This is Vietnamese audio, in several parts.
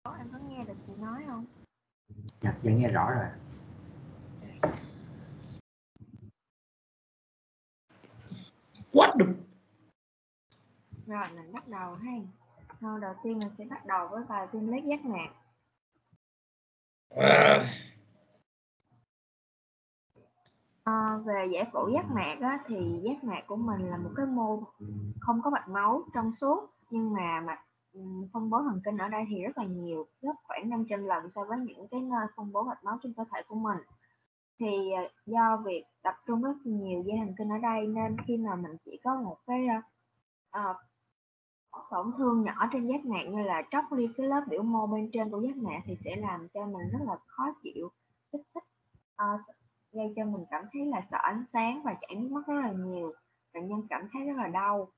Em có nghe được chị nói không? Dạ, dạ nghe rõ rồi. What the... Rồi mình bắt đầu ha. Thôi đầu tiên mình sẽ bắt đầu với bài viêm loét giác mạc. Về giải phẫu giác mạc á, thì giác mạc của mình là một cái mô không có mạch máu trong suốt, nhưng mà mạch phân bố thần kinh ở đây thì rất là nhiều, gấp khoảng 500 lần so với những cái nơi phân bố mạch máu trên cơ thể của mình. Thì do việc tập trung rất nhiều dây thần kinh ở đây nên khi mà mình chỉ có một cái tổn thương nhỏ trên giác mạc như là tróc đi cái lớp biểu mô bên trên của giác mạc thì sẽ làm cho mình rất là khó chịu, kích thích, gây cho mình cảm thấy là sợ ánh sáng và chảy nước mắt rất là nhiều. Bệnh nhân cảm thấy rất là đau.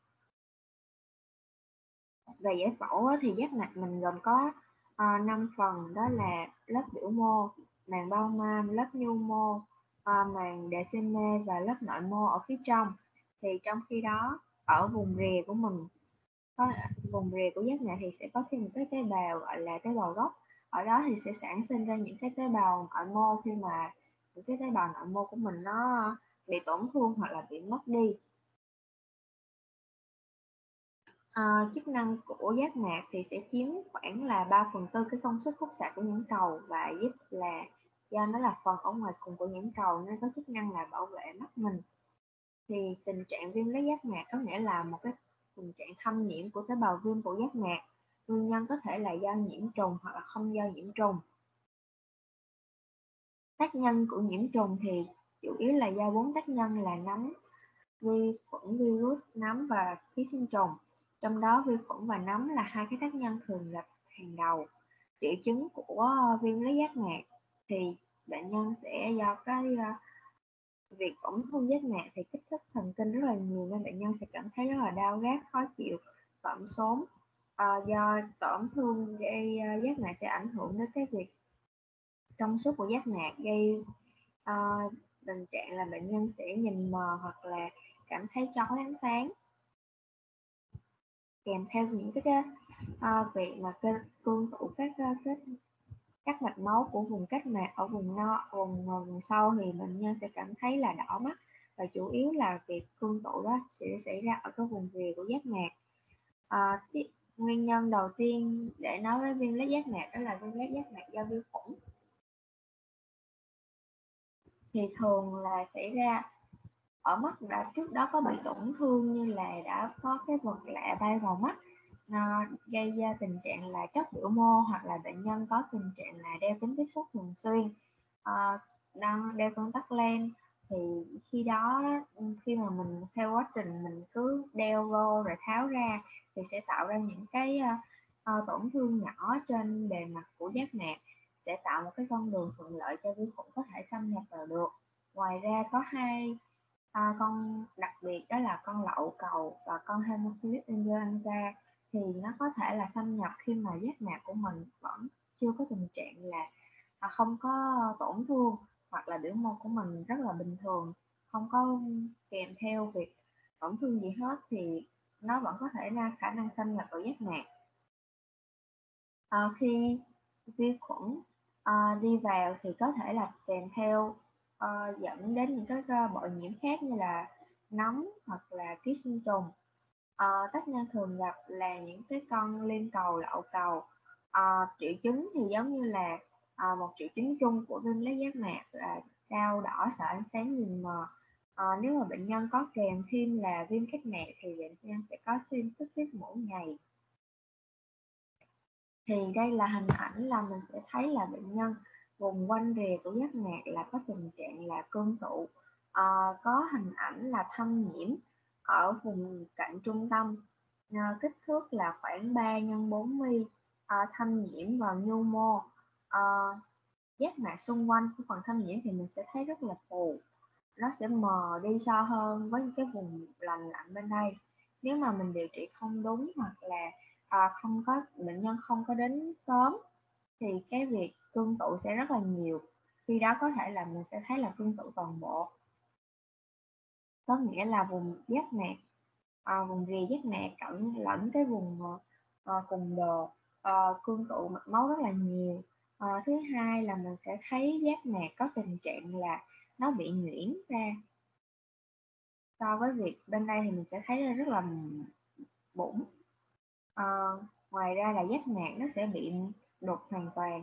Về giải phẫu thì giác mạc mình gồm có 5 phần, đó là lớp biểu mô, màng bao mam, lớp nhu mô, màng decime và lớp nội mô ở phía trong. Thì trong khi đó ở vùng rìa của mình, vùng rìa của giác mạc thì sẽ có thêm một cái tế bào gọi là tế bào gốc. Ở đó thì sẽ sản sinh ra những cái tế bào nội mô khi mà những cái tế bào nội mô của mình nó bị tổn thương hoặc là bị mất đi. Chức năng của giác mạc thì sẽ chiếm khoảng là 3/4 cái công suất khúc xạ của nhãn cầu, và giúp là do nó là phần ở ngoài cùng của nhãn cầu nên có chức năng là bảo vệ mắt mình. Thì tình trạng viêm loét giác mạc có nghĩa là một cái tình trạng thâm nhiễm của tế bào viêm của giác mạc. Nguyên nhân có thể là do nhiễm trùng hoặc là không do nhiễm trùng. Tác nhân của nhiễm trùng thì chủ yếu là do 4 tác nhân là nấm, vi khuẩn, virus, nấm và ký sinh trùng. Trong đó vi khuẩn và nấm là hai cái tác nhân thường gặp hàng đầu. Triệu chứng của viêm loét giác mạc thì bệnh nhân sẽ do cái việc tổn thương giác mạc thì kích thích thần kinh rất là nhiều nên bệnh nhân sẽ cảm thấy rất là đau rát, khó chịu, cộm xốm. Do tổn thương gây giác mạc sẽ ảnh hưởng đến cái việc trong suốt của giác mạc, gây tình trạng là bệnh nhân sẽ nhìn mờ hoặc là cảm thấy chói ánh sáng, kèm theo những cái việc mà cương tụ các mạch máu của vùng cách mạc ở vùng sau thì bệnh nhân sẽ cảm thấy là đỏ mắt, và chủ yếu là việc cương tụ đó sẽ xảy ra ở cái vùng rìa của giác mạc. Nguyên nhân đầu tiên để nói với viêm loét giác mạc đó là viêm loét giác mạc do vi khuẩn. Thì thường là xảy ra ở mắt trước đó có bị tổn thương, như là đã có cái vật lạ bay vào mắt, gây ra tình trạng là tróc biểu mô, hoặc là bệnh nhân có tình trạng là đeo kính tiếp xúc thường xuyên, đang đeo con tắc len. Thì khi đó khi mà mình theo quá trình mình cứ đeo vô rồi tháo ra thì sẽ tạo ra những cái tổn thương nhỏ trên bề mặt của giác mạc, sẽ tạo một cái con đường thuận lợi cho vi khuẩn có thể xâm nhập vào được. Ngoài ra có hai con đặc biệt, đó là con lậu cầu và con Haemophilus influenza, thì nó có thể là xâm nhập khi mà giác mạc của mình vẫn chưa có tình trạng là không có tổn thương, hoặc là biểu mô của mình rất là bình thường, không có kèm theo việc tổn thương gì hết, thì nó vẫn có thể ra khả năng xâm nhập vào giác mạc. Khi vi khuẩn đi vào thì có thể là kèm theo dẫn đến những cái bội nhiễm khác như là nấm hoặc là ký sinh trùng. Tác nhân thường gặp là những cái con liên cầu, lậu cầu. Triệu chứng thì giống như là một triệu chứng chung của viêm loét giác mạc là đau đỏ, sợ ánh sáng, nhìn mờ. Nếu mà bệnh nhân có kèm thêm là viêm kết mạc thì bệnh nhân sẽ có xuyên xuất huyết mỗi ngày. Thì đây là hình ảnh là mình sẽ thấy là bệnh nhân vùng quanh rìa của giác mạc là có tình trạng là cương tụ, có hình ảnh là thâm nhiễm ở vùng cạnh trung tâm, kích thước là khoảng 3x4 mm, thâm nhiễm vào nhu mô. Giác mạc xung quanh của phần thâm nhiễm thì mình sẽ thấy rất là phù, nó sẽ mờ đi so hơn với cái vùng lành lặn bên đây. Nếu mà mình điều trị không đúng, hoặc là không có bệnh nhân không có đến sớm thì cái việc cương tụ sẽ rất là nhiều, khi đó có thể là mình sẽ thấy là cương tụ toàn bộ, có nghĩa là vùng giác mạc, vùng rìa giác mạc lẫn cái vùng cùng đồ cương tụ mạch máu rất là nhiều. Thứ hai là mình sẽ thấy giác mạc có tình trạng là nó bị nhuyễn ra. So với việc bên đây thì mình sẽ thấy rất là bụng. Ngoài ra là giác mạc nó sẽ bị đục hoàn toàn.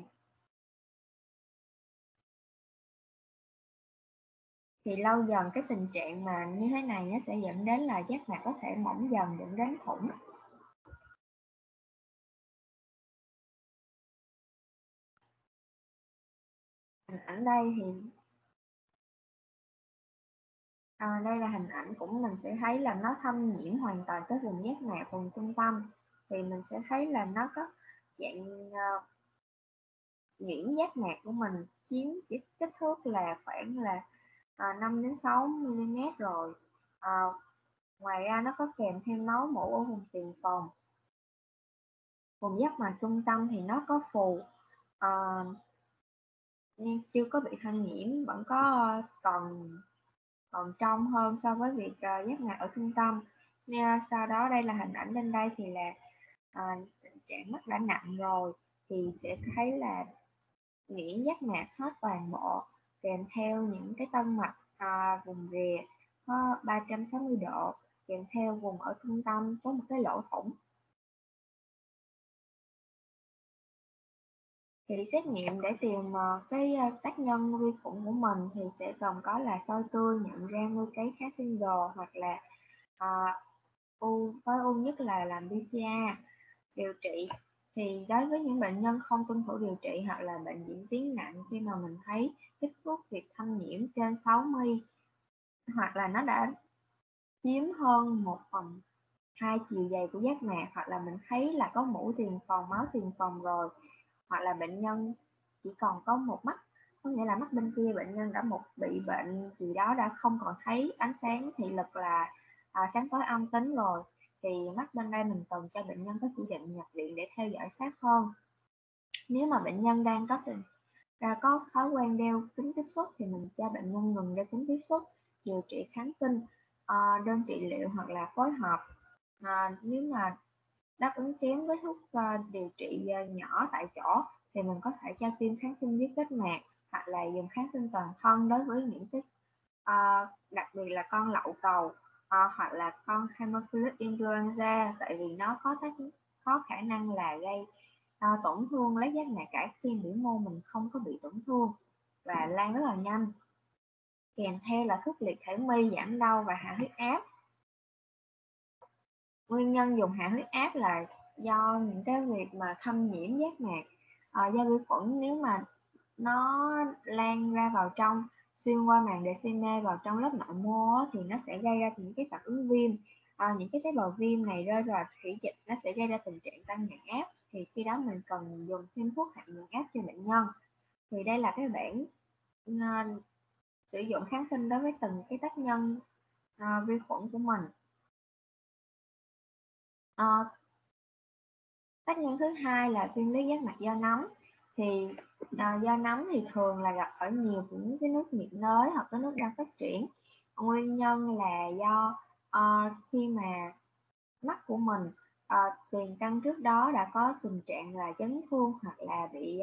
Thì lâu dần cái tình trạng mà như thế này nó sẽ dẫn đến là giác mạc có thể mỏng dần dẫn đến thủng. Hình ảnh đây thì đây là hình ảnh cũng mình sẽ thấy là nó thâm nhiễm hoàn toàn tới vùng giác mạc vùng trung tâm. Thì mình sẽ thấy là nó có dạng nhuyễn giác mạc của mình chiếm kích thước là khoảng là 5 đến 6 mm rồi. Ngoài ra nó có kèm thêm máu mủ ở vùng tiền phòng. Vùng giác mạc trung tâm thì nó có phù, nhưng chưa có bị thâm nhiễm, vẫn có còn trong hơn so với việc giác mạc ở trung tâm. Nên sau đó đây là hình ảnh bên đây thì là tình trạng mắt đã nặng rồi, thì sẽ thấy là nhuyễn giác mạc hết toàn bộ, kèm theo những cái tân mạch vùng rìa có 360 độ, kèm theo vùng ở trung tâm có một cái lỗ thủng. Thì xét nghiệm để tìm cái tác nhân vi khuẩn của mình thì sẽ gồm có là soi tươi nhận ra nuôi cấy kháng sinh đồ, hoặc là với ưu nhất là làm PCR. Điều trị thì đối với những bệnh nhân không tuân thủ điều trị hoặc là bệnh diễn tiến nặng, khi mà mình thấy kích thước việc thâm nhiễm trên 60 hoặc là nó đã chiếm hơn 1/2 chiều dày của giác mạc, hoặc là mình thấy là có mủ tiền phòng, máu tiền phòng rồi, hoặc là bệnh nhân chỉ còn có một mắt, có nghĩa là mắt bên kia bệnh nhân đã bị bệnh gì đó, đã không còn thấy ánh sáng thị lực là sáng tối âm tính rồi, thì mắt bên đây mình cần cho bệnh nhân có chỉ định nhập viện để theo dõi sát hơn. Nếu mà bệnh nhân đang có thói quen đeo kính tiếp xúc thì mình cho bệnh nhân ngừng đeo kính tiếp xúc, điều trị kháng sinh, đơn trị liệu hoặc là phối hợp. Nếu mà đáp ứng kém với thuốc điều trị nhỏ tại chỗ thì mình có thể cho tiêm kháng sinh dưới kết mạc, hoặc là dùng kháng sinh toàn thân đối với những cái đặc biệt là con lậu cầu hoặc là con Haemophilus influenza, tại vì nó có khả năng là gây tổn thương lấy giác mạc cả khi biểu mô mình không có bị tổn thương và lan rất là nhanh. Kèm theo là thuốc liệt thể mi, giảm đau và hạ huyết áp. Nguyên nhân dùng hạ huyết áp là do những cái việc mà thâm nhiễm giác mạc do vi khuẩn. Nếu mà nó lan ra vào trong, xuyên qua màng Descemet vào trong lớp nội mô thì nó sẽ gây ra những cái phản ứng viêm. Những cái tế bào viêm này rơi vào thủy dịch, nó sẽ gây ra tình trạng tăng nhãn áp, thì khi đó mình cần dùng thêm thuốc hạ nhãn áp cho bệnh nhân. Thì đây là cái bảng sử dụng kháng sinh đối với từng cái tác nhân vi khuẩn của mình. Tác nhân thứ hai là viêm lý giác mạc do nóng. Thì do nóng thì thường là gặp ở nhiều những cái nước nhiệt đới hoặc cái nước đang phát triển. Nguyên nhân là do khi mà mắt của mình tiền căn trước đó đã có tình trạng là chấn thương, hoặc là bị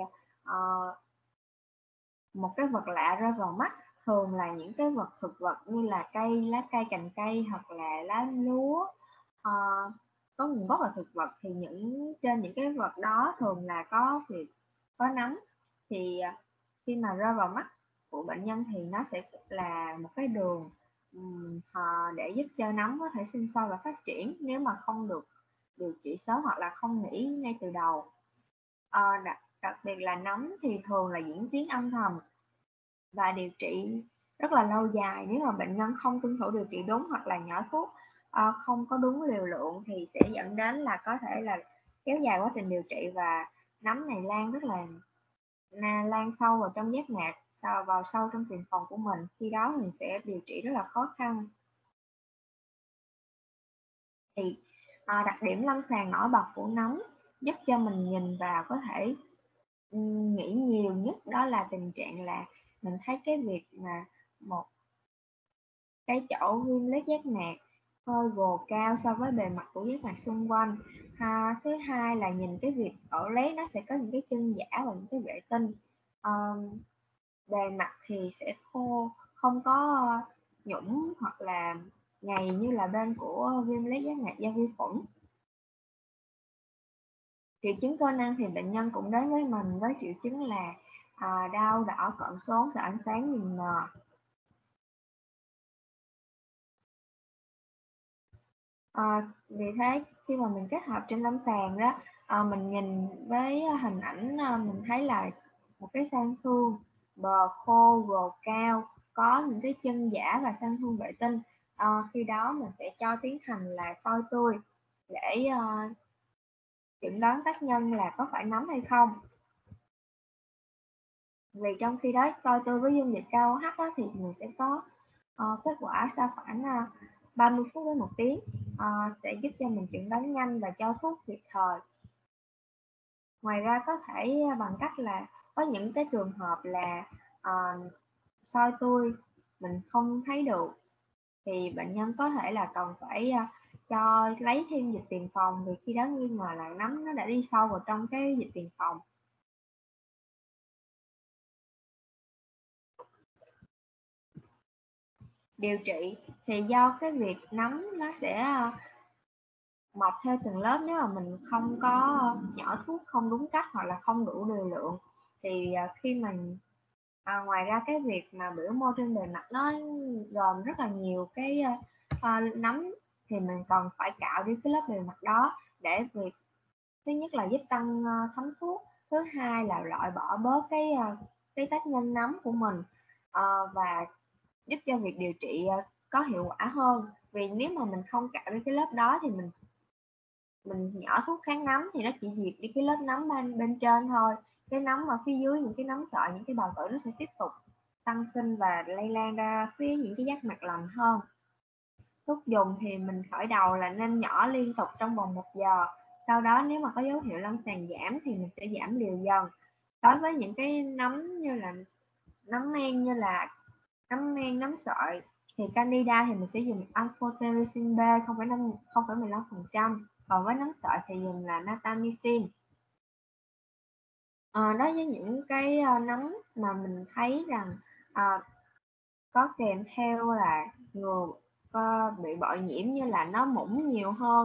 một cái vật lạ rơi vào mắt, thường là những cái vật thực vật như là cây, lá cây, cành cây, hoặc là lá lúa có nguồn gốc là thực vật, thì trên những cái vật đó thường là có nấm. Thì khi mà rơi vào mắt của bệnh nhân thì nó sẽ là một cái đường để giúp cho nấm có thể sinh sôi và phát triển, nếu mà không được điều trị sớm hoặc là không nghĩ ngay từ đầu. Đặc biệt là nấm thì thường là diễn tiến âm thầm và điều trị rất là lâu dài. Nếu mà bệnh nhân không tuân thủ điều trị đúng hoặc là nhỏ thuốc không có đúng liều lượng thì sẽ dẫn đến là có thể là kéo dài quá trình điều trị, và nấm này lan sâu vào trong giác mạc, vào sâu trong tiền phòng của mình. Khi đó mình sẽ điều trị rất là khó khăn. Thì đặc điểm lâm sàng nổi bật của nấm giúp cho mình nhìn vào có thể nghĩ nhiều nhất, đó là tình trạng là mình thấy cái việc mà một cái chỗ viêm lết giác mạc hơi gồ cao so với bề mặt của giác mạc xung quanh, Thứ hai là nhìn cái việc ở lấy nó sẽ có những cái chân giả và những cái vệ tinh. Bề mặt thì sẽ khô, không có nhũng hoặc là nhầy như là bên của viêm lết giác mạc do vi khuẩn. Triệu chứng cơ năng thì bệnh nhân cũng đến với mình với triệu chứng là đau đỏ cận sốn, sợ ánh sáng, nhìn mờ. Vì thế khi mà mình kết hợp trên lâm sàng đó, mình nhìn với hình ảnh, mình thấy là một cái sang thương bờ khô, gồ cao, có những cái chân giả và sang thương vệ tinh. Khi đó mình sẽ cho tiến hành là soi tươi để chẩn đoán tác nhân là có phải nấm hay không. Vì trong khi đó soi tươi với dung dịch KOH đó, thì mình sẽ có kết quả sau khoảng 30 phút đến 1 tiếng, sẽ giúp cho mình chẩn đoán nhanh và cho thuốc kịp thời. Ngoài ra có thể bằng cách là có những cái trường hợp là soi tươi mình không thấy được thì bệnh nhân có thể là cần phải cho lấy thêm dịch tiền phòng, vì khi đó nghi ngờ là nấm nó đã đi sâu vào trong cái dịch tiền phòng. Điều trị thì do cái việc nấm nó sẽ mọc theo từng lớp, nếu mà mình không có nhỏ thuốc không đúng cách hoặc là không đủ liều lượng thì khi mình ngoài ra cái việc mà biểu mô trên bề mặt nó gồm rất là nhiều cái nấm thì mình cần phải cạo đi cái lớp bề mặt đó để việc thứ nhất là giúp tăng thấm thuốc, thứ hai là loại bỏ bớt cái tác nhân nấm của mình, và giúp cho việc điều trị có hiệu quả hơn. Vì nếu mà mình không cạo đi cái lớp đó thì mình nhỏ thuốc kháng nấm thì nó chỉ diệt đi cái lớp nấm bên trên thôi. Cái nấm ở phía dưới, những cái nấm sợi, những cái bào tử nó sẽ tiếp tục tăng sinh và lây lan ra phía những cái giác mạc lành hơn. Thuốc dùng thì mình khởi đầu là nên nhỏ liên tục trong vòng 1 giờ. Sau đó nếu mà có dấu hiệu lâm sàng giảm thì mình sẽ giảm liều dần. Đối với những cái nấm như là nấm men, như là nấm men, nấm sợi thì Candida thì mình sẽ dùng amphotericin B 0,15%, còn với nấm sợi thì dùng là natamycin. Đối với những cái nấm mà mình thấy rằng có kèm theo là người bị bội nhiễm như là nó mũng nhiều hơn,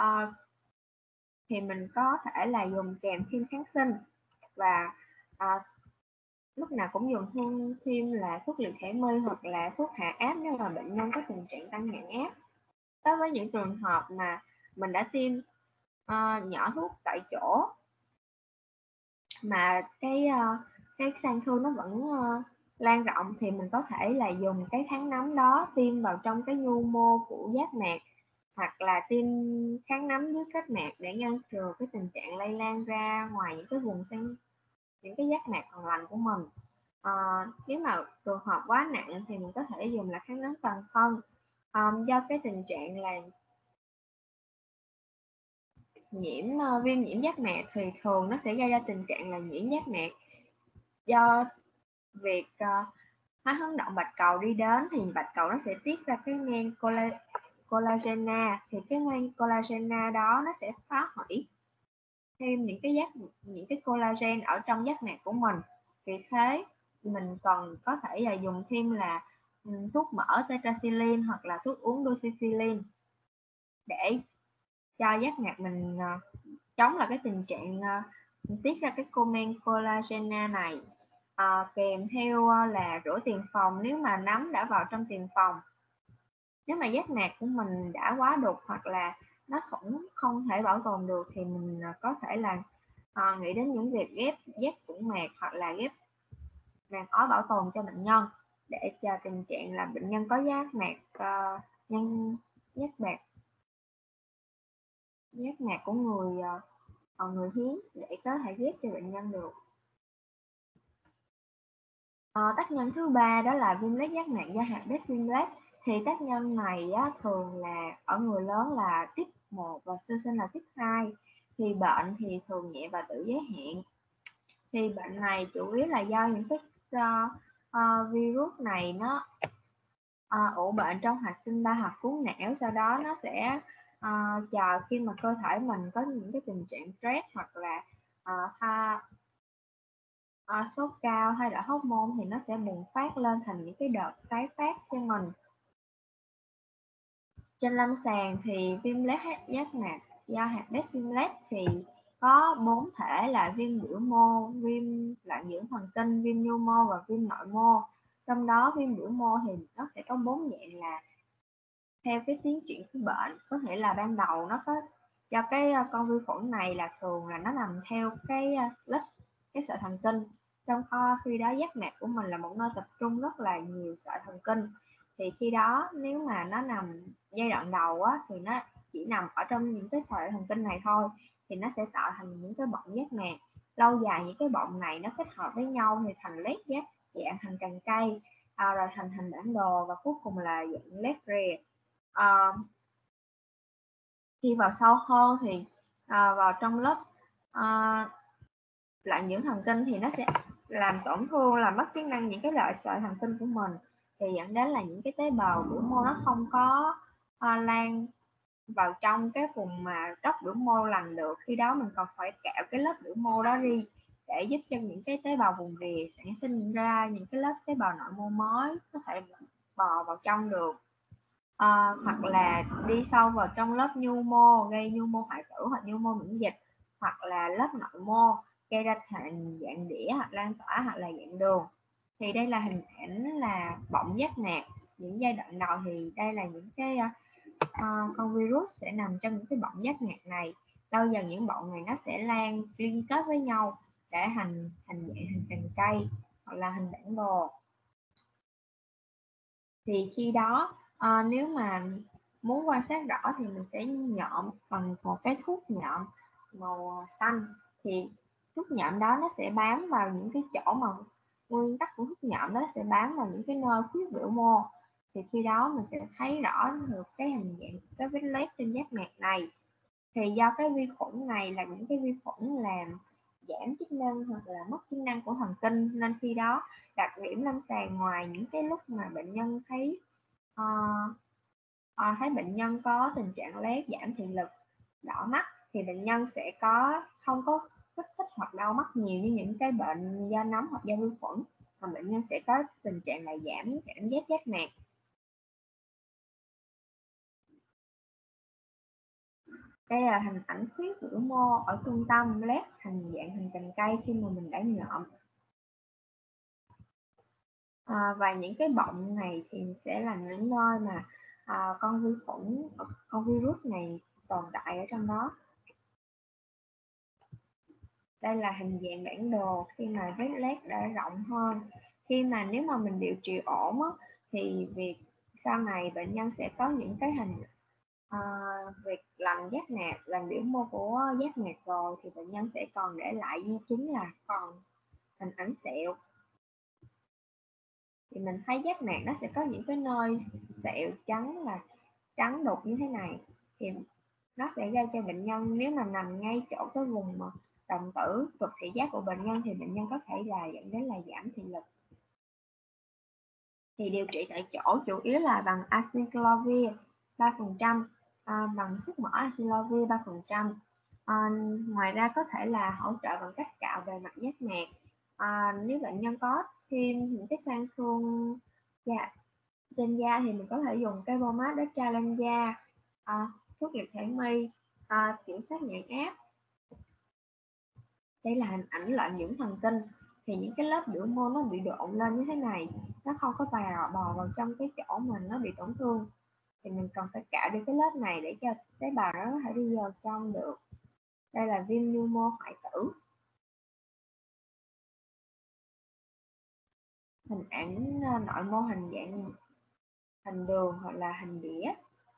thì mình có thể là dùng kèm thêm kháng sinh, và lúc nào cũng dùng thêm là thuốc liều khả mi hoặc là thuốc hạ áp nếu mà bệnh nhân có tình trạng tăng nhãn áp. Đối với những trường hợp mà mình đã tiêm nhỏ thuốc tại chỗ mà cái sang thương nó vẫn lan rộng thì mình có thể là dùng cái kháng nấm đó tiêm vào trong cái nhu mô của giác mạc, hoặc là tiêm kháng nấm dưới kết mạc để ngăn ngừa cái tình trạng lây lan ra ngoài những cái vùng những cái giác mạc còn lành của mình. Nếu mà trường hợp quá nặng thì mình có thể dùng là kháng nấm toàn phân. Do cái tình trạng là viêm nhiễm giác mạc thì thường nó sẽ gây ra tình trạng là nhiễm giác mạc do việc hóa hướng động bạch cầu đi đến, thì bạch cầu nó sẽ tiết ra cái men collagen, thì cái men collagen đó nó sẽ phá hủy thêm những cái collagen ở trong giác mạc của mình. Vì thế mình còn có thể là dùng thêm là thuốc mỡ tetracycline hoặc là thuốc uống doxycycline để cho giác mạc mình chống lại cái tình trạng tiết ra cái men collagen này. Kèm theo là rửa tiền phòng nếu mà nấm đã vào trong tiền phòng. Nếu mà giác mạc của mình đã quá đục hoặc là nó cũng không thể bảo tồn được thì mình có thể là nghĩ đến những việc ghép tủng mạc hoặc là ghép màng ói bảo tồn cho bệnh nhân, để cho tình trạng là bệnh nhân có giác mạc giác mạc của người hiến để có thể ghép cho bệnh nhân được. Tác nhân thứ ba đó là viêm lết giác mạc do hạt Bacillus. Thì tác nhân này thường là ở người lớn là tiếp 1 và sơ sinh là tiếp 2. Thì bệnh thì thường nhẹ và tự giới hạn. Thì bệnh này chủ yếu là do những cái virus này nó ủ bệnh trong hạch sinh ba hạt cuống não, sau đó nó sẽ chờ khi mà cơ thể mình có những cái tình trạng stress hoặc là sốt cao hay là hormone thì nó sẽ bùng phát lên thành những cái đợt tái phát cho mình. Trên lâm sàng thì viêm loét giác mạc do hạt Bacillus thì có 4 thể là viêm biểu mô, viêm loạn dưỡng thần kinh, viêm nhu mô và viêm nội mô. Trong đó viêm biểu mô thì nó sẽ có 4 dạng là theo cái tiến triển của bệnh, có thể là ban đầu nó có do cái con vi khuẩn này là thường là nó nằm theo cái lớp cái sợi thần kinh, trong khi đó giác mạc của mình là một nơi tập trung rất là nhiều sợi thần kinh, thì khi đó nếu mà nó nằm giai đoạn đầu á, thì nó chỉ nằm ở trong những cái sợi thần kinh này thôi, thì nó sẽ tạo thành những cái bọng giác mạc. Lâu dài những cái bọng này nó kết hợp với nhau thì thành loét giác dạng thành cành cây, rồi thành hình bản đồ và cuối cùng là dạng loét rìa. Khi vào sâu hơn thì vào trong lớp loạn dưỡng thần kinh thì nó sẽ làm tổn thương, làm mất chức năng những cái loại sợi thần kinh của mình, thì dẫn đến là những cái tế bào biểu mô nó không có lan vào trong cái vùng mà gốc biểu mô lành được. Khi đó mình còn phải cạo cái lớp biểu mô đó đi để giúp cho những cái tế bào vùng rìa sản sinh ra những cái lớp tế bào nội mô mới có thể bò vào trong được. Hoặc là đi sâu vào trong lớp nhu mô gây nhu mô hoại tử hoặc nhu mô miễn dịch, hoặc là lớp nội mô gây ra thành dạng đĩa hoặc lan tỏa hoặc là dạng đường. Thì đây là hình ảnh là bọng giác mạc. Những giai đoạn đầu thì đây là những cái con virus sẽ nằm trong những cái bọng giác mạc này. Lâu dần những bọng này nó sẽ lan liên kết với nhau để thành dạng hình cành cây hoặc là hình bản đồ. Thì khi đó nếu mà muốn quan sát rõ thì mình sẽ nhộm bằng một cái thuốc nhộm màu xanh, thì thuốc nhộm đó nó sẽ bám vào những cái chỗ mà nguyên tắc của thuốc nhộm đó sẽ bám vào những cái nơi khuyết biểu mô, thì khi đó mình sẽ thấy rõ được cái hình dạng cái vết loét trên giác mạc này. Thì do cái vi khuẩn này là những cái vi khuẩn làm giảm chức năng hoặc là mất chức năng của thần kinh, nên khi đó đặc điểm lâm sàng ngoài những cái lúc mà bệnh nhân thấy thấy bệnh nhân có tình trạng loét, giảm thị lực, đỏ mắt, thì bệnh nhân sẽ không có kích thích hoặc đau mắt nhiều như những cái bệnh do nóng hoặc do vi khuẩn, mà bệnh nhân sẽ có tình trạng là giảm cảm giác giác mạc. Đây là hình ảnh khuyết biểu mô ở trung tâm loét thành dạng hình cành cây khi mà mình đã nhộm. Và những cái bọng này thì sẽ là những nơi mà con vi khuẩn, con virus này tồn tại ở trong đó. Đây là hình dạng bản đồ khi mà vết loét đã rộng hơn. Khi mà nếu mà mình điều trị ổn á, thì việc sau này bệnh nhân sẽ có những cái hình việc lành giác mạc, lành biểu mô của giác mạc rồi, thì bệnh nhân sẽ còn để lại di chứng là còn hình ảnh sẹo. Thì mình thấy giác mạc nó sẽ có những cái nơi sẹo trắng đục như thế này, thì nó sẽ gây cho bệnh nhân, nếu mà nằm ngay chỗ cái vùng mà đồng tử cực thị giác của bệnh nhân thì bệnh nhân có thể là dẫn đến là giảm thị lực. Thì điều trị tại chỗ chủ yếu là bằng acyclovir 3%, bằng thuốc mỡ acyclovir 3%. Ngoài ra có thể là hỗ trợ bằng cách cạo bề mặt giác mạc. Nếu bệnh nhân có thêm những cái sang thương trên da thì mình có thể dùng cái pomade để tra lên da, thuốc liệt thể mi, kiểm soát nhạy áp. Đây là hình ảnh loạn dưỡng thần kinh, thì những cái lớp biểu mô nó bị độn lên như thế này, nó không có bò vào trong cái chỗ mà nó bị tổn thương, thì mình cần phải cạo đi cái lớp này để cho tế bào nó có thể đi vào trong được. Đây là viêm nhu mô hoại tử. Hình ảnh nội mô hình dạng hình đường hoặc là hình đĩa.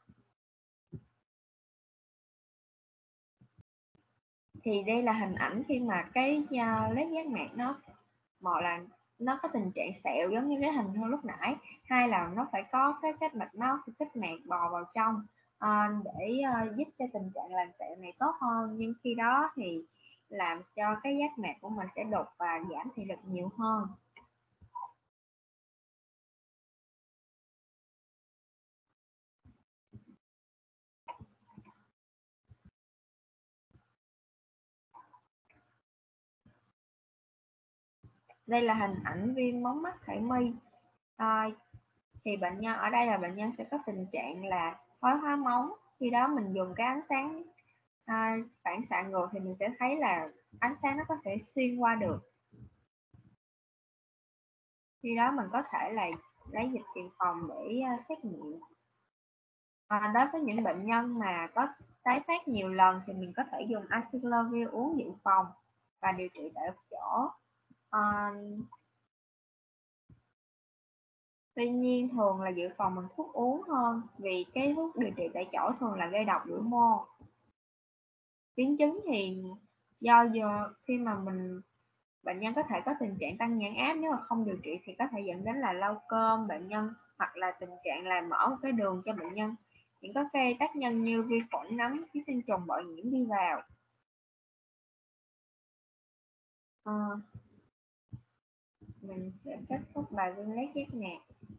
Thì đây là hình ảnh khi mà cái loét giác mạc một là nó có tình trạng sẹo giống như cái hình hôm lúc nãy, hai là nó phải có cái kết mạch kết mạc bò vào trong để giúp cho tình trạng làm sẹo này tốt hơn, nhưng khi đó thì làm cho cái giác mạc của mình sẽ đục và giảm thị lực nhiều hơn. Đây là hình ảnh viêm mống mắt thể mi. Thì bệnh nhân ở đây là bệnh nhân sẽ có tình trạng là thoái hóa mống. Khi đó mình dùng cái ánh sáng phản xạ ngược thì mình sẽ thấy là ánh sáng nó có thể xuyên qua được. Khi đó mình có thể là lấy dịch dự phòng để xét nghiệm. Đối với những bệnh nhân mà có tái phát nhiều lần thì mình có thể dùng acyclovir uống dự phòng và điều trị tại chỗ. Tuy nhiên thường là dự phòng bằng thuốc uống hơn, vì cái thuốc điều trị tại chỗ thường là gây độc biểu mô. Biến chứng thì do khi mà bệnh nhân có thể có tình trạng tăng nhãn áp, nếu mà không điều trị thì có thể dẫn đến là lao cơm bệnh nhân, hoặc là tình trạng là mở một cái đường cho bệnh nhân. Những có gây tác nhân như vi khuẩn, nấm, ký sinh trùng, bội nhiễm đi vào. Mình sẽ kết thúc bài viêm loét giác mạc.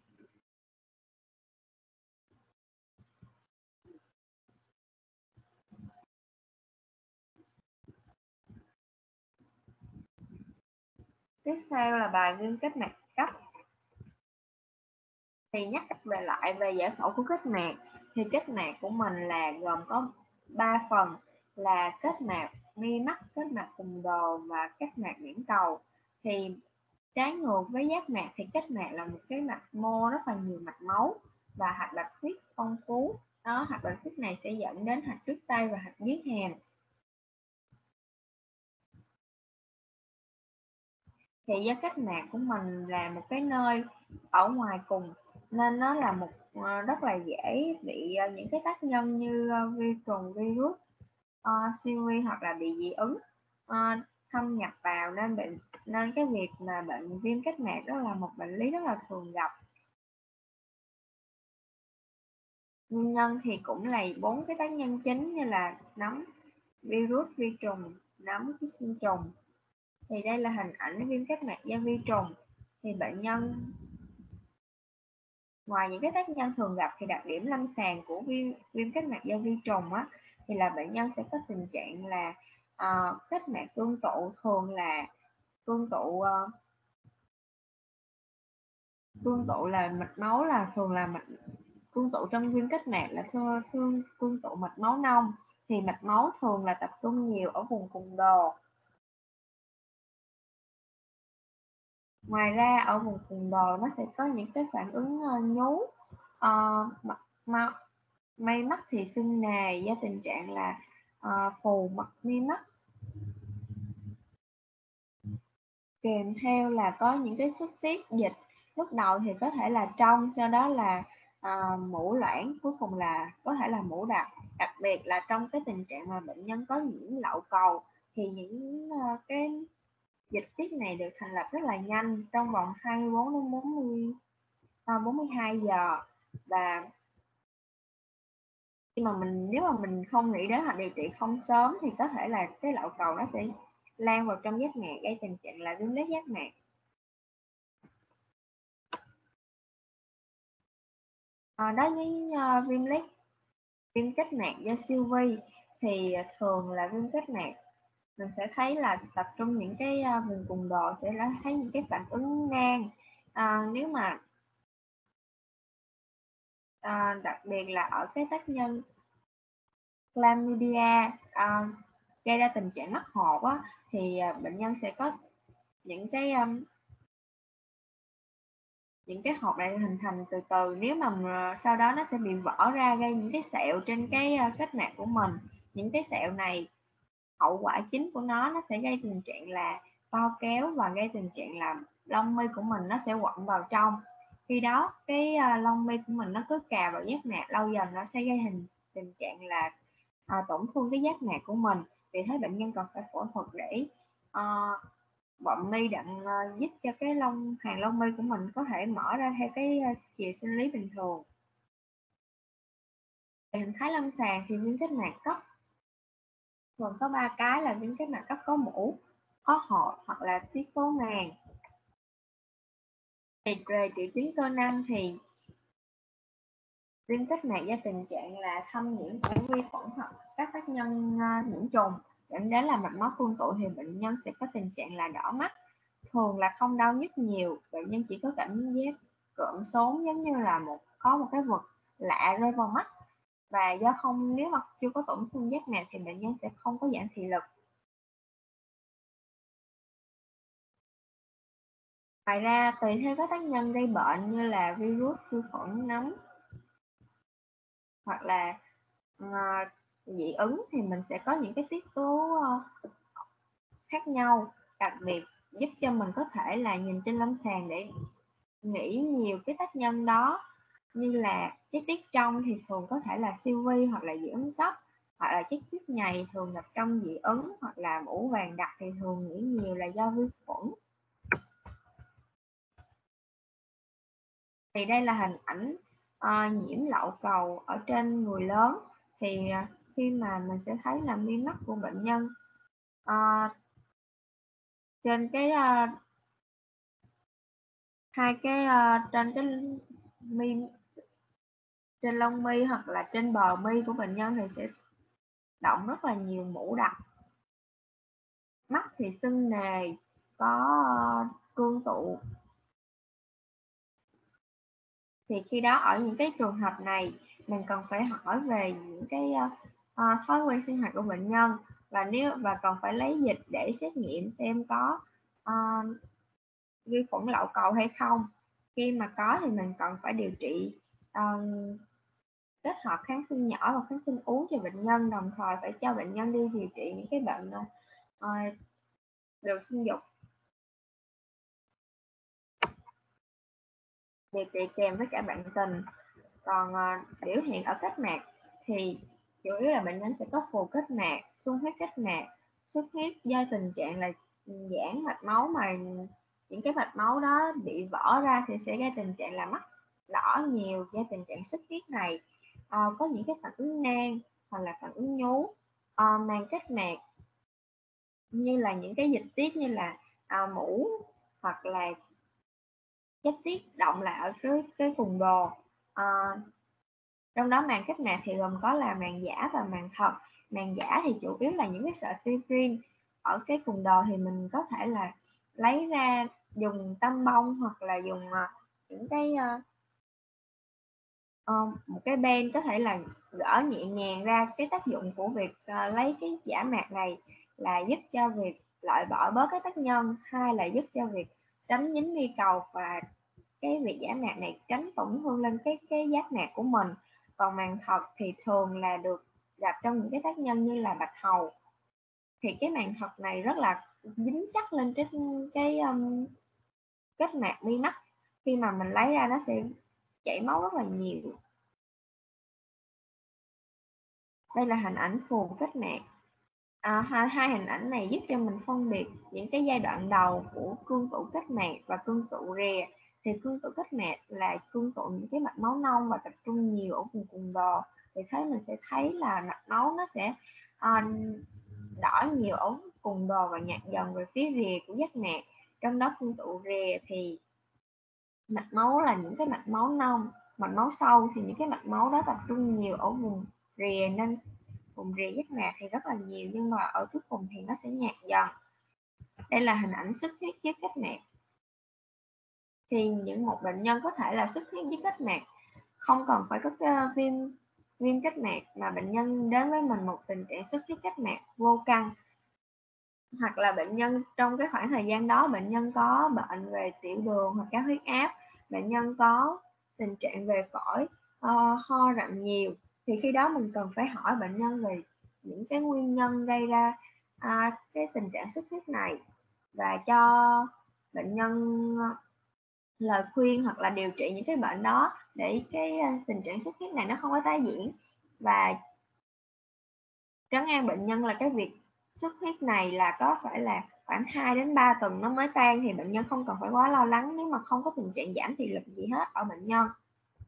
Tiếp theo là bài viêm kết mạc cấp. Thì nhắc lại về giải phẫu của kết mạc, thì kết mạc của mình là gồm có 3 phần là kết mạc mi mắt, kết mạc cùng đồ và kết mạc nhãn cầu. Thì trái ngược với giác mạc thì kết mạc là một cái mạch mô rất là nhiều mạch máu và hạch bạch huyết phong phú. Hạch bạch huyết này sẽ dẫn đến hạch trước tay và hạch dưới hàm. Thì do kết mạc của mình là một cái nơi ở ngoài cùng nên nó là rất là dễ bị những cái tác nhân như vi trùng, virus, siêu vi hoặc là bị dị ứng thâm nhập vào, nên cái việc mà bệnh viêm kết mạc đó là một bệnh lý rất là thường gặp. Nguyên nhân thì cũng là 4 cái tác nhân chính như là nấm, virus, vi trùng, nấm, ký sinh trùng. Thì đây là hình ảnh viêm kết mạc do vi trùng. Thì bệnh nhân ngoài những cái tác nhân thường gặp thì đặc điểm lâm sàng của viêm kết mạc do vi trùng thì là bệnh nhân sẽ có tình trạng là kết mạc tương tụ, thường là tương tụ là mạch máu, là thường là tương tụ trong viêm kết mạc là tương tụ mạch máu nông. Thì mạch máu thường là tập trung nhiều ở vùng cùng đồ. Ngoài ra ở vùng cùng đồ nó sẽ có những cái phản ứng nhú, may mắt thì sưng nề do tình trạng là phù mặt mi mắt, kèm theo là có những cái xuất tiết dịch. Lúc đầu thì có thể là trong, sau đó là mũ loãng, cuối cùng là có thể là mũ đặc. Đặc biệt là trong cái tình trạng mà bệnh nhân có nhiễm lậu cầu thì những cái dịch tiết này được thành lập rất là nhanh, trong vòng 24 đến 42 giờ. Và khi mà nếu mà mình không nghĩ đến hoặc điều trị không sớm thì có thể là cái lậu cầu nó sẽ lan vào trong giác mạc, gây tình trạng là viêm loét giác mạc. Đối với viêm kết mạc do siêu vi thì thường là viêm kết mạc mình sẽ thấy là tập trung những cái vùng cùng đồ, sẽ thấy những cái phản ứng nang. Nếu mà đặc biệt là ở cái tác nhân chlamydia gây ra tình trạng mắc hột thì bệnh nhân sẽ có những cái hột này hình thành từ từ. Nếu mà sau đó nó sẽ bị vỡ ra, gây những cái sẹo trên cái kết mạc của mình. Những cái sẹo này, hậu quả chính của nó sẽ gây tình trạng là co kéo và gây tình trạng là lông mi của mình nó sẽ quặn vào trong. Khi đó cái lông mi của mình nó cứ cào vào giác mạc, lâu dần nó sẽ gây tình trạng là tổn thương cái giác mạc của mình. Vì thế bệnh nhân cần phải phẫu thuật để bọng mi đặng giúp cho cái hàng lông mi của mình có thể mở ra theo cái chiều sinh lý bình thường. Hình thái lâm sàng thì viêm kết mạc cấp thường có 3 cái là viêm kết mạc cấp có mũ, có hột hoặc là tiết tố màng. Về triệu chứng cơ năng thì viêm kết mạc do tình trạng là thâm nhiễm của vi khuẩn hoặc các tác nhân nhiễm trùng dẫn đến là mạch máu tương tụ thì bệnh nhân sẽ có tình trạng là đỏ mắt, thường là không đau nhức nhiều, bệnh nhân chỉ có cảm giác cộm sốn giống như là có một cái vật lạ rơi vào mắt, và do nếu mà chưa có tổn thương giác mạc thì bệnh nhân sẽ không có giảm thị lực. Ngoài ra, tùy theo các tác nhân gây bệnh như là virus, vi khuẩn, nấm hoặc là dị ứng thì mình sẽ có những cái tiết tố khác nhau, đặc biệt giúp cho mình có thể là nhìn trên lâm sàng để nghĩ nhiều cái tác nhân đó, như là chất tiết trong thì thường có thể là siêu vi hoặc là dị ứng cấp, hoặc là chất tiết nhầy thường gặp trong dị ứng, hoặc là mũ vàng đặc thì thường nghĩ nhiều là do vi khuẩn. Thì đây là hình ảnh nhiễm lậu cầu ở trên người lớn. Thì khi mà mình sẽ thấy là mi mắt của bệnh nhân trên cái trên cái mi, trên lông mi hoặc là trên bờ mi của bệnh nhân thì sẽ động rất là nhiều mũ đặc. Mắt thì sưng nề, có cương tụ. Thì khi đó ở những cái trường hợp này mình cần phải hỏi về những cái thói quen sinh hoạt của bệnh nhân, và cần phải lấy dịch để xét nghiệm xem có vi khuẩn lậu cầu hay không. Khi mà có thì mình cần phải điều trị kết hợp kháng sinh nhỏ và kháng sinh uống cho bệnh nhân, đồng thời phải cho bệnh nhân đi điều trị những cái bệnh đường sinh dục. Điều trị kèm với cả bạn tình. Còn biểu hiện ở kết mạc thì chủ yếu là bệnh nhân sẽ có phù kết mạc, xuất huyết kết mạc. Xuất huyết do tình trạng là giãn mạch máu, mà những cái mạch máu đó bị vỡ ra thì sẽ gây tình trạng là mắt đỏ nhiều. Do tình trạng xuất huyết này có những cái phản ứng nang hoặc là phản ứng nhú. Màng kết mạc như là những cái dịch tiết như là mũ hoặc là chất tiết động lại ở cái vùng đồ. Trong đó màng kết mạc thì gồm có là màng giả và màng thật. Màng giả thì chủ yếu là những cái sợi fibrin ở cái vùng đồ, thì mình có thể là lấy ra dùng tăm bông hoặc là dùng những cái một cái ben có thể là gỡ nhẹ nhàng ra. Cái tác dụng của việc lấy cái giả mạc này là giúp cho việc loại bỏ bớt cái tác nhân, hai là giúp cho việc tránh dính mi cầu, và cái việc giả mạc này tránh tổn thương lên cái giác mạc của mình. Còn màng thật thì thường là được gặp trong những cái tác nhân như là bạch hầu. Thì cái màng thật này rất là dính chắc lên trên cái kết mạc mi mắt, khi mà mình lấy ra nó sẽ chảy máu rất là nhiều. Đây là hình ảnh phù kết mạc. Hai hình ảnh này giúp cho mình phân biệt những cái giai đoạn đầu của cương tụ kết mạc và cương tụ rìa. Thì cương tụ kết mạc là cương tụ những cái mạch máu nông và tập trung nhiều ở vùng cùng đồ. Thì mình sẽ thấy là mạch máu nó sẽ đỏ nhiều ở cùng đồ và nhạt dần về phía rìa của giác mạc. Trong đó cương tụ rìa thì mạch máu là những cái mạch máu nông, mạch máu sâu thì những cái mạch máu đó tập trung nhiều ở vùng rìa, nên vùng rìa giác mạc thì rất là nhiều, nhưng mà ở cuối cùng thì nó sẽ nhạt dần. Đây là hình ảnh xuất huyết với kết mạc. Thì một bệnh nhân có thể là xuất huyết với kết mạc, không cần phải có cái viêm kết mạc, mà bệnh nhân đến với mình một tình trạng xuất huyết kết mạc vô căn, hoặc là bệnh nhân trong cái khoảng thời gian đó bệnh nhân có bệnh về tiểu đường hoặc cao huyết áp, bệnh nhân có tình trạng về phổi, ho rặn nhiều, thì khi đó mình cần phải hỏi bệnh nhân về những cái nguyên nhân gây ra cái tình trạng xuất huyết này, và cho bệnh nhân lời khuyên hoặc là điều trị những cái bệnh đó để cái tình trạng xuất huyết này nó không có tái diễn, và trấn an bệnh nhân là cái việc xuất huyết này là có phải là khoảng 2 đến 3 tuần nó mới tan, thì bệnh nhân không cần phải quá lo lắng nếu mà không có tình trạng giảm thị lực gì hết ở bệnh nhân.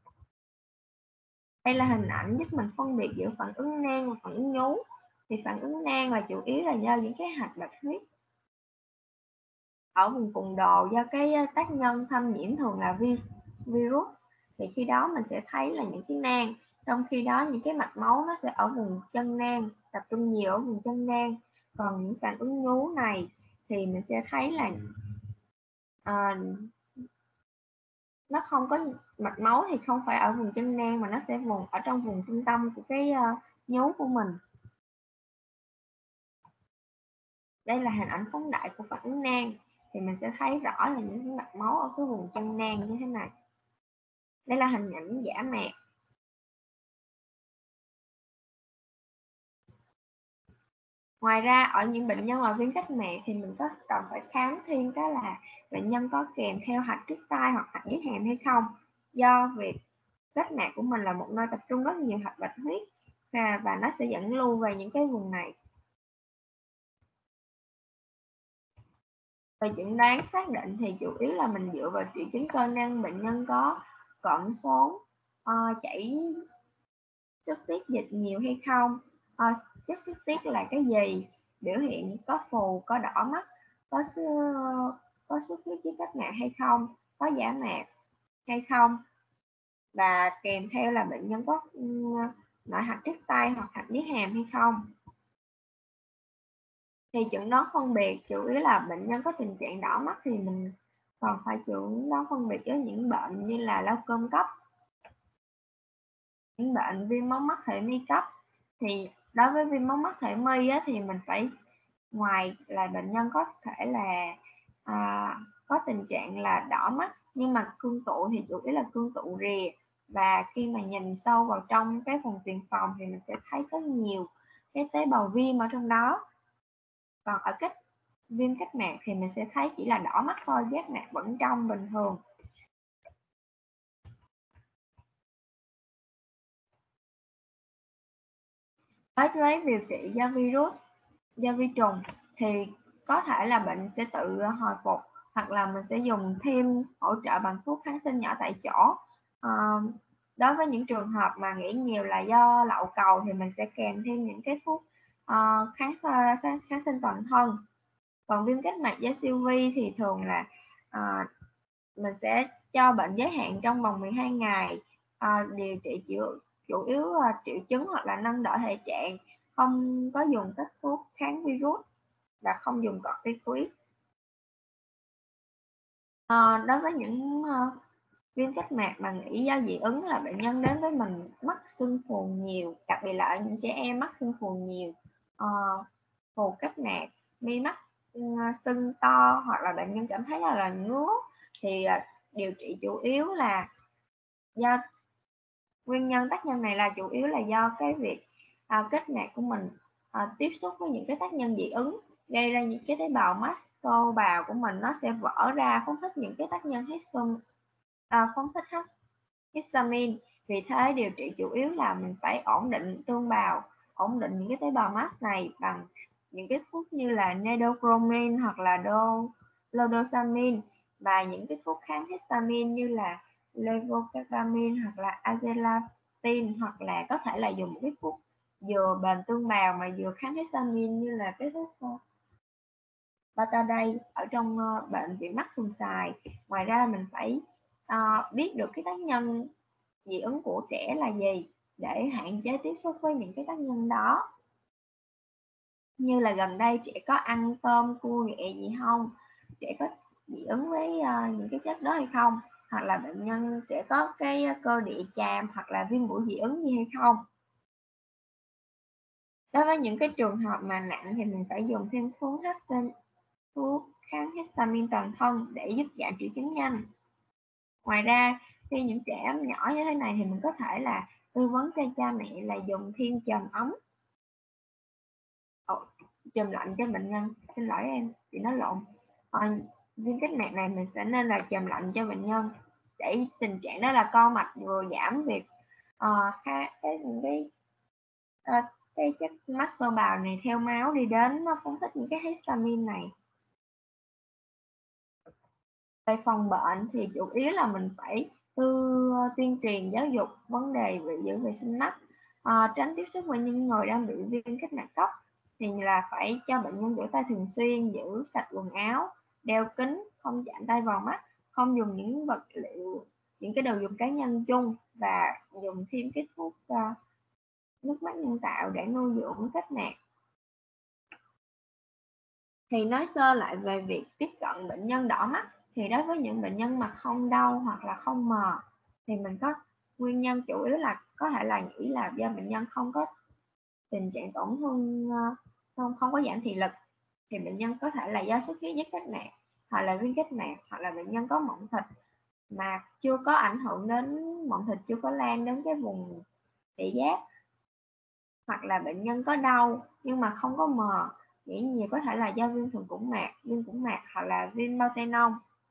Đây là hình ảnh giúp mình phân biệt giữa phản ứng nang và phản ứng nhú. Thì phản ứng nang là chủ yếu là do những cái hạt bạch huyết ở vùng cùng đồ, do cái tác nhân thâm nhiễm thường là virus. Thì khi đó mình sẽ thấy là những cái nang, trong khi đó những cái mạch máu nó sẽ ở vùng chân nang, tập trung nhiều ở vùng chân nang. Còn những phản ứng nhú này thì mình sẽ thấy là nó không có mạch máu thì không phải ở vùng chân nang mà nó sẽ ở trong vùng trung tâm của cái nhú của mình. Đây là hình ảnh phóng đại của phản ứng nang, thì mình sẽ thấy rõ là những mạch máu ở cái vùng chân nang như thế này. Đây là hình ảnh giả mạc. Ngoài ra ở những bệnh nhân mà viêm kết mạc thì mình có cần phải khám thêm cái là bệnh nhân có kèm theo hạch trước tai hoặc hạch dưới hàm hay không. Do việc kết mạc của mình là một nơi tập trung rất nhiều hạch bạch huyết và nó sẽ dẫn lưu về những cái vùng này. Về chẩn đoán xác định thì chủ yếu là mình dựa vào triệu chứng cơ năng bệnh nhân có cộm sốn, chảy xuất tiết dịch nhiều hay không, chất xuất tiết là cái gì, biểu hiện có phù, có đỏ mắt, có xuất huyết dưới kết mạc hay không, có giả mạc hay không, và kèm theo là bệnh nhân có nội hạch trước tai hoặc hạch dưới hàm hay không. Thì chẩn đoán phân biệt chủ yếu là bệnh nhân có tình trạng đỏ mắt thì mình còn phải chẩn đoán phân biệt với những bệnh như là glaucom cấp, những bệnh viêm máu mắt hệ mi cấp. Thì đối với viêm máu mắt hệ mi thì mình phải, ngoài là bệnh nhân có thể là có tình trạng là đỏ mắt nhưng mà cương tụ thì chủ yếu là cương tụ rìa, và khi mà nhìn sâu vào trong cái vùng tiền phòng thì mình sẽ thấy có nhiều cái tế bào viêm ở trong đó. Còn ở viêm kết mạc thì mình sẽ thấy chỉ là đỏ mắt thôi, giác mạc vẫn trong bình thường. Đối với điều trị do virus, do vi trùng thì có thể là bệnh sẽ tự hồi phục, hoặc là mình sẽ dùng thêm hỗ trợ bằng thuốc kháng sinh nhỏ tại chỗ. Đối với những trường hợp mà nghĩ nhiều là do lậu cầu thì mình sẽ kèm thêm những cái thuốc kháng sinh toàn thân. Còn viêm kết mạc do siêu vi thì thường là mình sẽ cho bệnh giới hạn trong vòng 12 ngày, điều trị chủ yếu triệu chứng hoặc là nâng đỡ thể trạng, không có dùng các thuốc kháng virus và không dùng corticoid. Đối với những viêm kết mạc mà nghĩ do dị ứng là bệnh nhân đến với mình mắc sưng phù nhiều, đặc biệt là ở những trẻ em mắc sưng phù nhiều, phù kết mạc, mi mắt sưng to, hoặc là bệnh nhân cảm thấy là ngứa, thì điều trị chủ yếu là do nguyên nhân tác nhân này là chủ yếu là do cái việc kết mạc của mình tiếp xúc với những cái tác nhân dị ứng, gây ra những cái tế bào mast bào của mình nó sẽ vỡ ra, phóng thích những cái tác nhân histamine. Vì thế điều trị chủ yếu là mình phải ổn định tương bào, ổn định những cái tế bào mast này bằng những cái thuốc như là nedochromin hoặc là lodosamine, và những cái thuốc kháng histamine như là levocarbamin hoặc là azelatin, hoặc là có thể là dùng một cái thuốc vừa bền tương bào mà vừa kháng histamine như là cái thuốc Betadine ở trong bệnh viện mắt thường xài. Ngoài ra mình phải biết được cái tác nhân dị ứng của trẻ là gì để hạn chế tiếp xúc với những cái tác nhân đó. Như là gần đây trẻ có ăn tôm, cua, ghẹ gì không, trẻ có dị ứng với những cái chất đó hay không, hoặc là bệnh nhân trẻ có cái cơ địa chàm hoặc là viêm mũi dị ứng gì hay không. Đối với những cái trường hợp mà nặng thì mình phải dùng thêm thuốc kháng histamine toàn thân để giúp giảm triệu chứng nhanh. Ngoài ra khi những trẻ nhỏ như thế này thì mình có thể là tư vấn cho cha mẹ là dùng thêm chườm ấm, chườm lạnh cho bệnh nhân. Xin lỗi em, chị nói lộn. Viêm kết mạc này mình sẽ nên là chườm lạnh cho bệnh nhân để tình trạng đó là co mạch vừa giảm việc cái chất master bào này theo máu đi đến nó phóng thích những cái histamine này. Về phòng bệnh thì chủ yếu là mình phải tuyên truyền giáo dục vấn đề về giữ vệ sinh mắt, tránh tiếp xúc với những người đang bị viêm kết mạc cấp, thì là phải cho bệnh nhân rửa tay thường xuyên, giữ sạch quần áo, đeo kính, không chạm tay vào mắt, không dùng những vật liệu, những cái đồ dùng cá nhân chung, và dùng thêm cái thuốc nước mắt nhân tạo để nuôi dưỡng kết mạc. Thì nói sơ lại về việc tiếp cận bệnh nhân đỏ mắt Thì đối với những bệnh nhân mà không đau hoặc là không mờ thì mình có nguyên nhân chủ yếu là có thể là nghĩ là do bệnh nhân không có tình trạng tổn thương, không có giảm thị lực, thì bệnh nhân có thể là do xuất huyết giác kết mạc hoặc là viêm kết mạc, hoặc là bệnh nhân có mộng thịt mà chưa có ảnh hưởng đến, mộng thịt chưa có lan đến cái vùng thị giác, hoặc là bệnh nhân có đau nhưng mà không có mờ, dễ nhiều có thể là do viêm thường cũng mạc, viêm cũng mạc hoặc là viêm bao tay nông.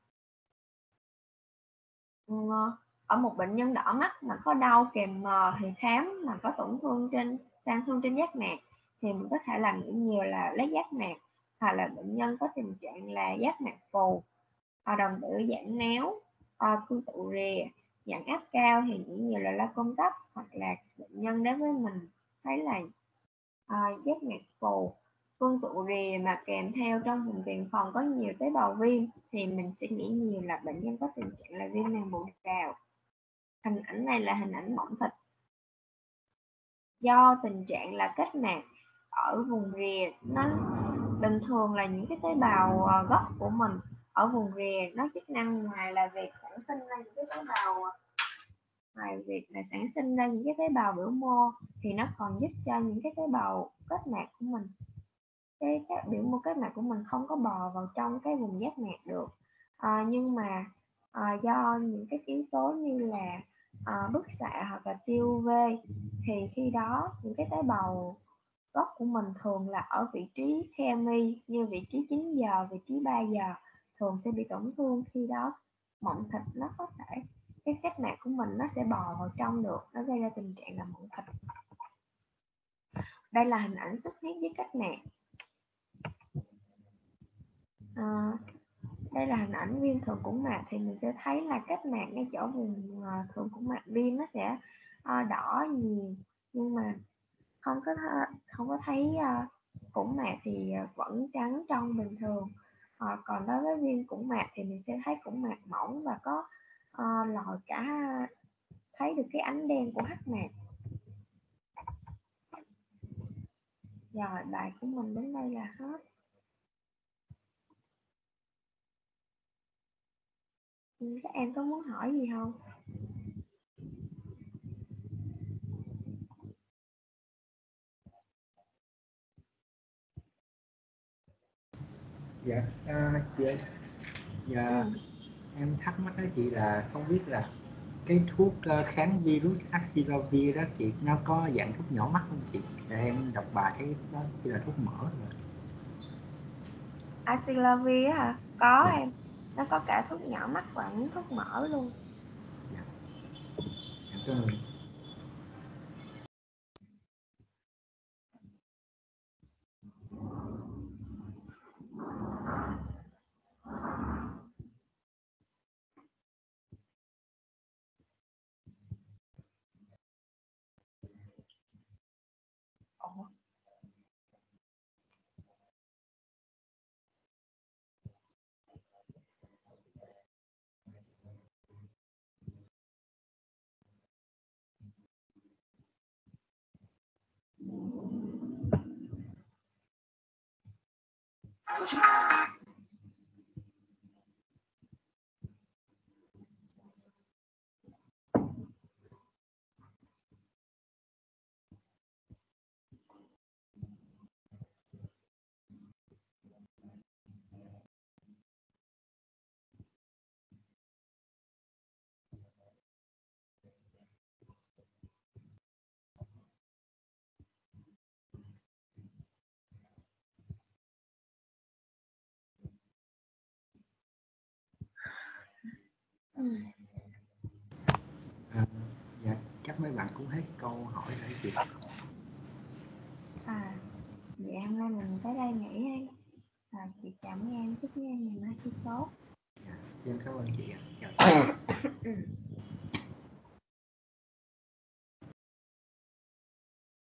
Ở một bệnh nhân đỏ mắt mà có đau kèm mờ thì khám mà có tổn thương sang thương trên giác mạc thì mình có thể làm nghĩ nhiều là lấy giác mạc, hoặc là bệnh nhân có tình trạng là giác mạc phù, đồng tử giãn méo, cương tụ rìa, dạng áp cao thì nghĩ nhiều là lao công tắc, hoặc là bệnh nhân đến với mình thấy là giác mạc phù, cương tụ rìa mà kèm theo trong vùng tiền phòng có nhiều tế bào viêm thì mình sẽ nghĩ nhiều là bệnh nhân có tình trạng là viêm màng bội trào. Hình ảnh này là hình ảnh mỏng thịt do tình trạng là kết mạc ở vùng rìa. Nó bình thường là những cái tế bào gốc của mình ở vùng rìa, nó chức năng ngoài là việc sản sinh ra những cái tế bào, ngoài việc là sản sinh ra những cái tế bào biểu mô thì nó còn giúp cho những cái tế bào kết mạc của mình, cái biểu mô kết mạc của mình không có bò vào trong cái vùng giác mạc được. Nhưng mà do những cái yếu tố như là bức xạ hoặc là tia UV thì khi đó những cái tế bào gốc của mình thường là ở vị trí chemi như vị trí 9 giờ, vị trí 3 giờ thường sẽ bị tổn thương. Khi đó mộng thịt nó có thể, cái kết mạc của mình nó sẽ bò vào trong được, nó gây ra tình trạng là mộng thịt. Đây là hình ảnh xuất huyết với kết mạc. Đây là hình ảnh viêm thường cũng mạc thì mình sẽ thấy là kết mạc ngay chỗ vùng thường cũng mạc viêm nó sẽ đỏ nhiều, nhưng mà không có thấy cũng mạc thì vẫn trắng trong bình thường. Còn đối với viêm cũng mạc thì mình sẽ thấy cũng mạc mỏng và có lòi cả, thấy được cái ánh đen của hắc mạc. Rồi bài của mình đến đây là hết. Các em có muốn hỏi gì không? Dạ, dạ, em thắc mắc đó chị là không biết là cái thuốc kháng virus Acyclovir đó chị, nó có dạng thuốc nhỏ mắt không chị? Để em đọc bài thấy đó chỉ là thuốc mỡ rồi. Acyclovir hả? Có Dạ. em, nó có cả thuốc nhỏ mắt và những thuốc mỡ luôn. Dạ. Dạ, cảm ơn. Dạ, chắc mấy bạn cũng hết câu hỏi rồi chị. Vậy hôm nay mình tới đây nghỉ hay. Chị chào mấy em, chúc mấy em ngày mai thi tốt. Dạ, em cảm ơn chị ạ. Chào chị.